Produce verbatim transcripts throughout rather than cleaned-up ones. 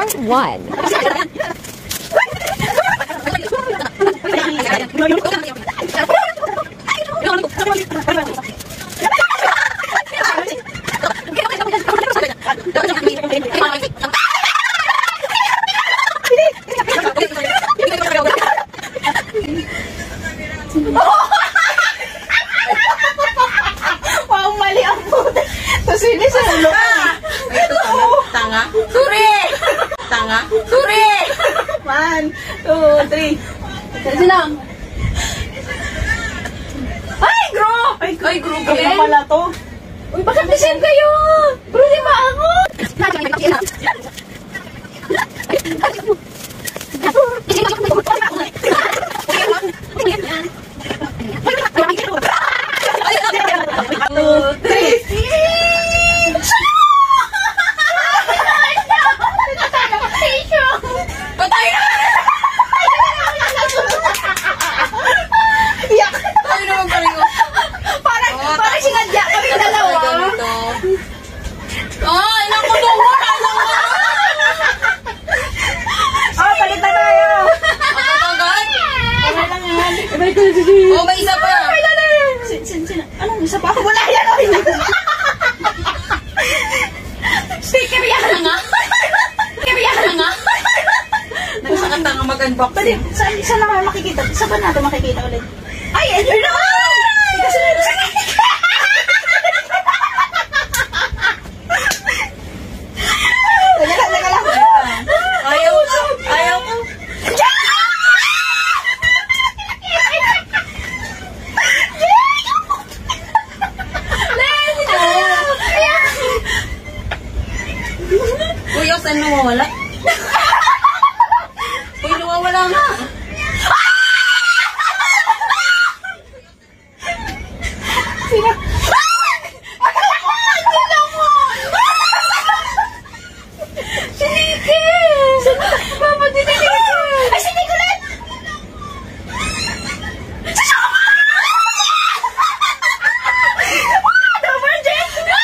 Part one. Wow, mali ang puto. Tapos hindi sa ulo. Ito, tanga. Suri! Tanga. Suri! One, two, three. Kasi lang. Ay, bro! Ay, Ay, group Kami yan. pala to. Uy, bakit design kayo? Bro, di ba ako? Two, three. Patay na! Iyak. Tayo naman pareho. Parang, Oh, parang sinadya kami dalawa. Ganito. Ay, naku, tungo na lang. Oh, palit na tayo. Ako agad? Wala lang yan. Oh, may isa pa. Sin, sin, sin. Anong isa pa? Wala yan. Oh, Sticker yan na nga. Sticker yan na nga. Nagsakanta nga mag-unbox. Pwede, saan, saan naman makikita? Saan ba natin makikita ulit? Ay, ayun na! Kasi, Teka lang, teka lang. Ayaw ko. Ayaw ko. Uy, saan nawawala? Uy, nawawala nga. Sino? Si Nikki! Papa, di Nikki! Ay, si Nicolette! Si Shoma! Double J!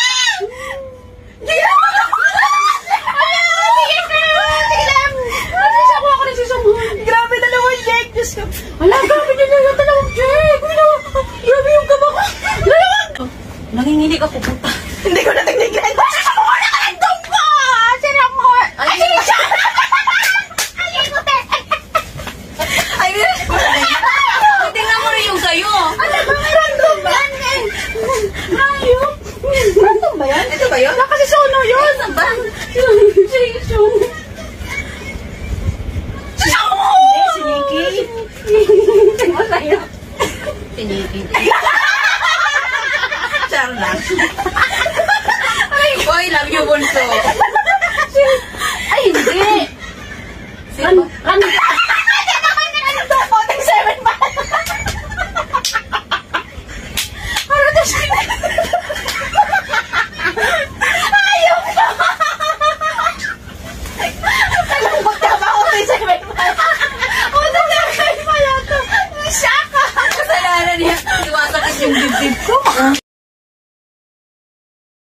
Gila mo na! Ayaw! Tigil kayo! Tigil! Ano siya ko ako nagsusumbong? Grabe, dalawang Jake! Diyos ko! Wala, grabe nyo yung dalawang Jake! Grabe yung kaba ko! Dalawang! Nanginginig ako, puta. Hindi ko natignigan! Sino mo na kalentong ko? Sino mo? Ay, sino siya? Ay, ay, puti! Ay, tingnan mo rin yung sayo. Ano ba? Random yan eh! Ayun! Random ba yan? Ito ba yun? Wala kasi sono yun! Ano ba? Jason! Si Sono! Si Nikki! Sino sa'yo? Tinigil. Charla. Uy, love you, Bunso. Ay, hindi! Sino ba? Random! Seven ba? Ano to siya? Ayaw ka! Talambot ka ba? Open seven ba? Open seven pala to! Siya ka! Kasalanan niya. Iwasan kasi yung dibdib ko.